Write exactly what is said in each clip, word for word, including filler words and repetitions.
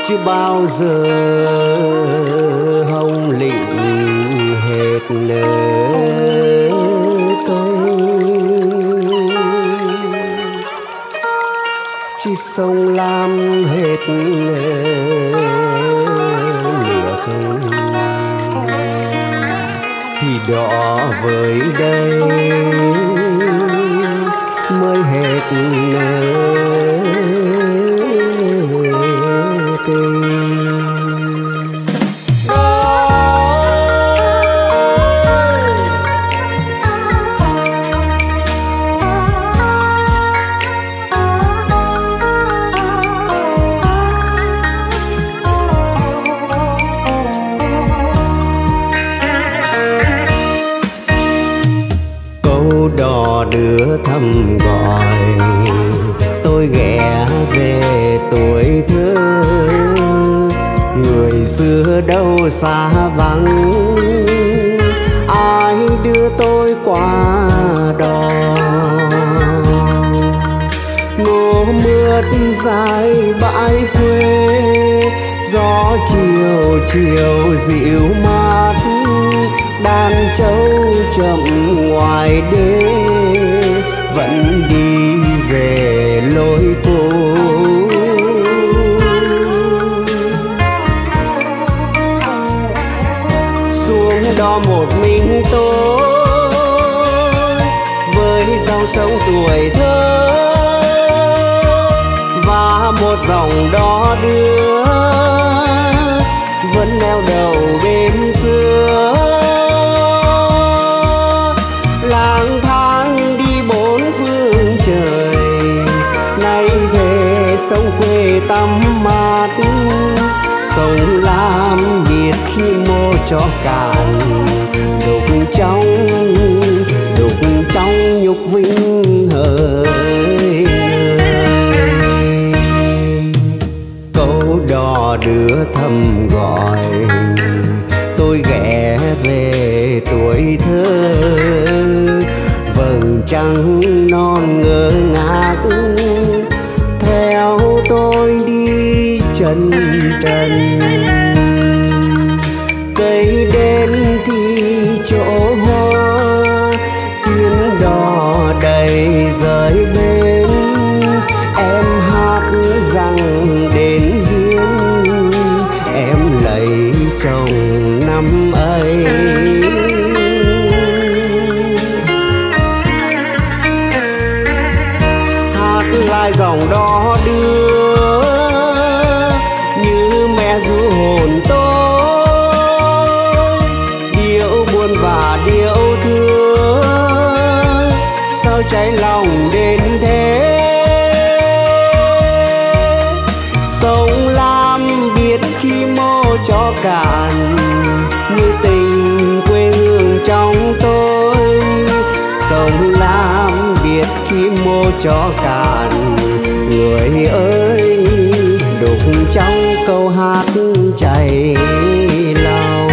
chưa bao giờ hồng lịnh hết nở cây, chỉ sông lam hết nước thì đỏ với đây mới hết nở tình. Câu đò đưa thăm gọi tôi ghé về tuổi thơ, người xưa đâu xa vắng, ai đưa tôi qua đò. Ngô mướt dài bãi quê, gió chiều chiều dịu mát, đàn trâu chậm ngoài đê vẫn đi về lối cũ. Xuống đó một mình tôi với dòng sông tuổi thơ và một dòng đò đưa vẫn neo đầu bên xưa. Lang thang đi bốn phương trời, nay về sông quê tắm mát, sông lam biệt khi mô cho cạn, đục trong đục trong nhục vinh hỡi. Câu đò đưa thăm gọi tôi ghé về tuổi thơ, vầng trăng non ngơ ngác theo tôi đi chân trần. Cây đến thì chỗ hoa, tiếng đò đầy rời bên, em hát rằng đến duyên em lấy chồng năm ấy. Lại dòng đó đưa như mẹ ru hồn tôi, điệu buồn và điệu thương sao cháy lòng đến thế. Sông lam biết khi mô cho cạn, như tình quê hương trong tôi. Sông lam biết khi mô cho cạn, người ơi đục trong câu hát chảy lòng.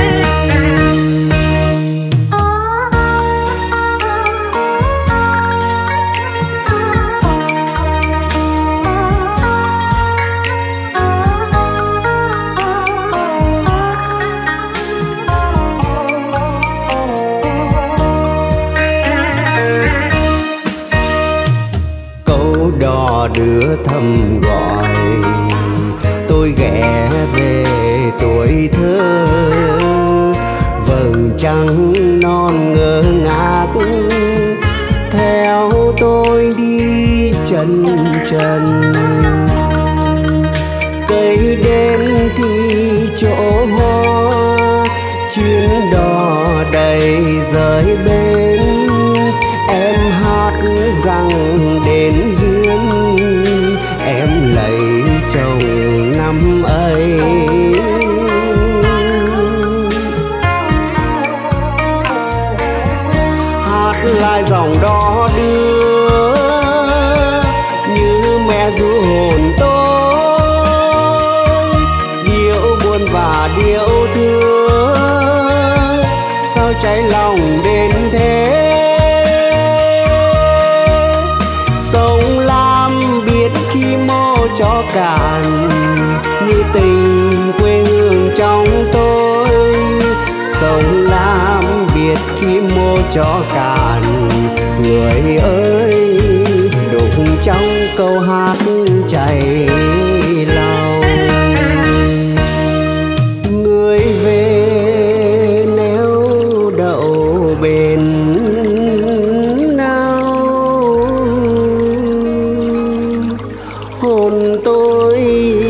Đò đưa thăm gọi tôi ghé về tuổi thơ, vầng trăng non ngơ ngác theo tôi đi chân trần. Cây đến thì chỗ hoa, chuyến đò đầy rời bên, em hát rằng đến duyên em lấy chồng năm ấy. Hát lại dòng đó đưa như mẹ ru hồn tôi, điệu buồn và điệu thương sao cháy lòng đến thế. Sông lam biết khi mô cho cạn, như tình quê hương trong tôi. Sông Lam Việt khi mô cho cạn, người ơi đục trong câu hát chảy lòng. Người về neo đậu bền nào, hồn tôi